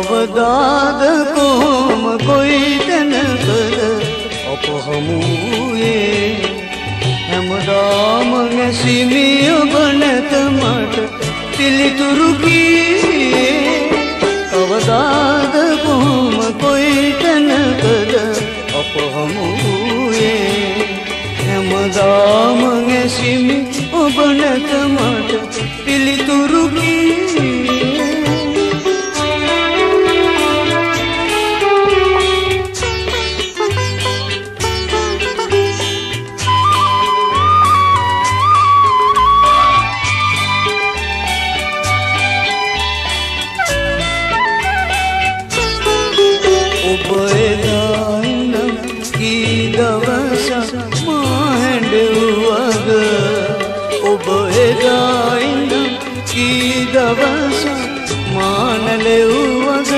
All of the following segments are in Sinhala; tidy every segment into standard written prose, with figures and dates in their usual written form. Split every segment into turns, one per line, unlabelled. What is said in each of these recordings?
කවදාද කොහොම කොයි තැනකද අප හමුවේ හැමදාම නැසිමි ඔබ නැත මට පිළිතුරු කීයේ කවදාද කොහොම කොයි තැනකද අප හමුවේ හැමදාම නැසිමි ඔබ නැත මට පිළිතුරු කීයේ දවස මානලෙව්වද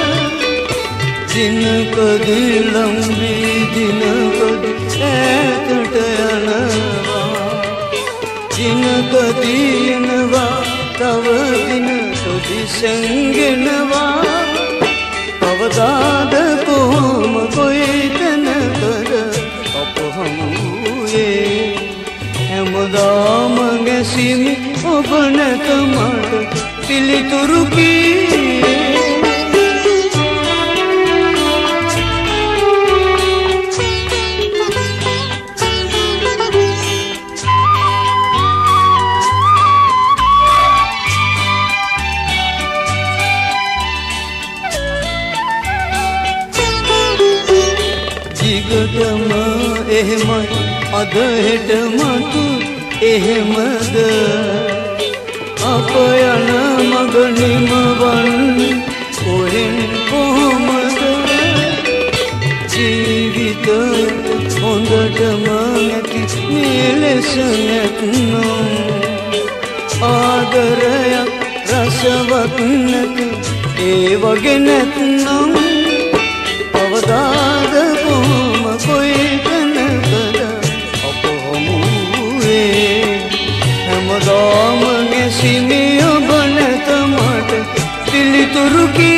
දිනකදී ලම්බී දිනකදී ඈතට යනවා දිනකදී එනවා තව දිනකදී සැඟෙනවා කවදාද කොහොම කොයි තැනකද අප හමුවේ හැමදාම ගැසිමි ඔබ නැත මට පිළිතුරු කීයේ දිගටම එහෙමයි අද හෙට මතු එහෙමද අප යන මග නිමවන්නේ කොහෙන් කොහොමද ජීවිත හොඳටම නැති මේ ලෙස නැත්නම් ආදරයක් රසවත් නැති ඒ වගේ නැත්නම් කවදාද කොහොම කොයි තැනකද අප හමුවේ හැමදාම නැසිමි ඔබ නැත මට පිළිතුරු කී